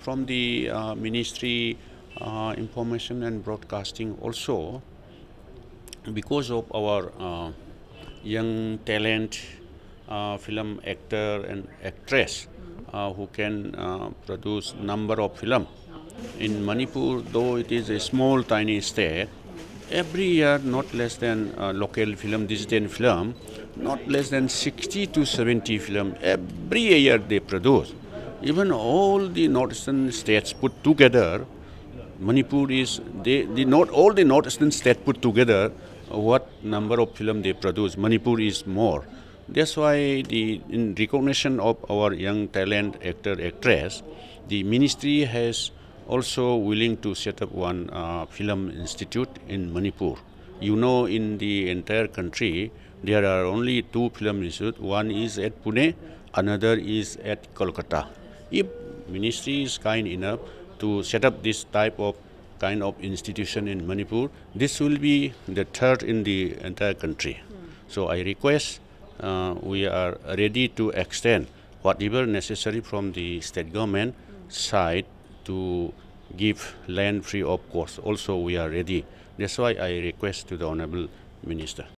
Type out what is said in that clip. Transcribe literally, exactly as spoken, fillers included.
from the uh, Ministry uh, Information and Broadcasting also, because of our uh, young talent, uh, film actor and actress uh, who can uh, produce number of film. In Manipur, though it is a small tiny state, every year not less than uh, local film, digital film, not less than sixty to seventy film every year they produce. Even all the northeastern states put together, Manipur is, they, the not all the northeastern states put together, uh, what number of film they produce, Manipur is more. That's why the, in recognition of our young talent, actor, actress, the ministry has also willing to set up one uh, film institute in Manipur. You know, in the entire country, there are only two film institutes. One is at Pune, another is at Kolkata. If ministry is kind enough to set up this type of kind of institution in Manipur, this will be the third in the entire country. Mm. So I request, uh, we are ready to extend whatever necessary from the state government mm. side to give land free of cost. Also we are ready. That's why I request to the Honorable Minister.